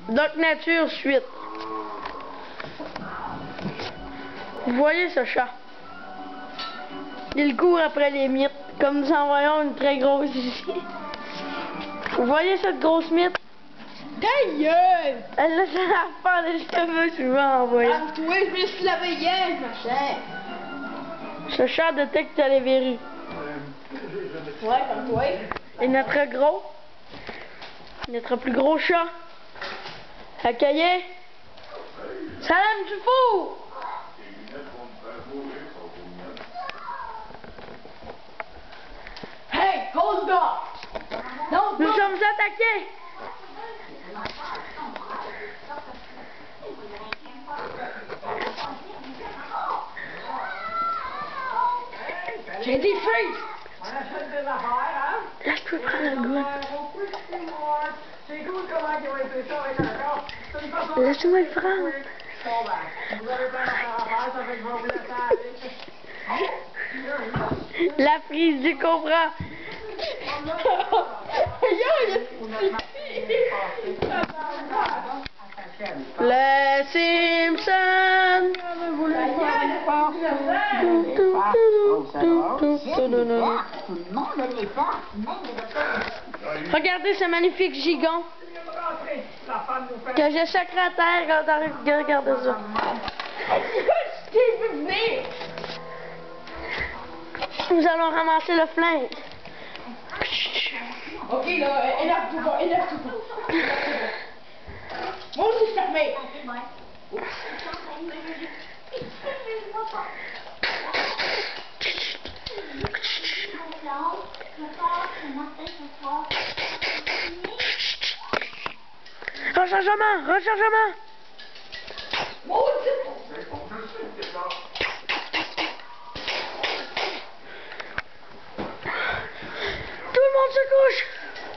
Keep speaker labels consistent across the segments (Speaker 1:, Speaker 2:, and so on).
Speaker 1: Doc Nature suite. Vous voyez ce chat? Il court après les mythes, comme nous en voyons une très grosse ici. Vous voyez cette grosse mythe?
Speaker 2: Ta gueule!
Speaker 1: Elle laisse la faire les cheveux souvent en voyant.
Speaker 2: Ah, toi, je me suis lavé hier, machin.
Speaker 1: Ce chat détecte les verrues.
Speaker 2: Ouais, comme toi.
Speaker 1: Et notre plus gros chat, accueillez Salam Dufour!
Speaker 2: Hey, hold on!
Speaker 1: Nous sommes attaqués!
Speaker 2: J'ai des frites!
Speaker 1: Là, je peux prendre la goutte. Laisse-moi le prendre. La prise du cobra. Les Simpsons. Regardez ce magnifique gigon que j'ai sacré à terre. Regardez ça. Nous allons ramasser le flingue.
Speaker 2: Ok, là, énerve-toi pas. Moi aussi, je fermé.
Speaker 1: Rechargement. Tout le monde se couche.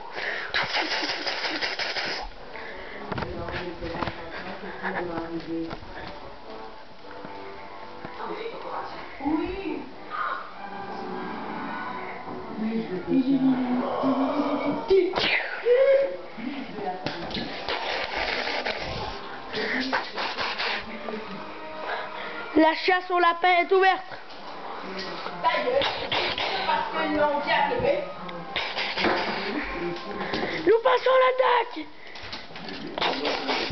Speaker 1: La chasse au lapin est ouverte.
Speaker 2: Ta gueule, parce que l'on dit à Québec.
Speaker 1: Nous passons l'attaque.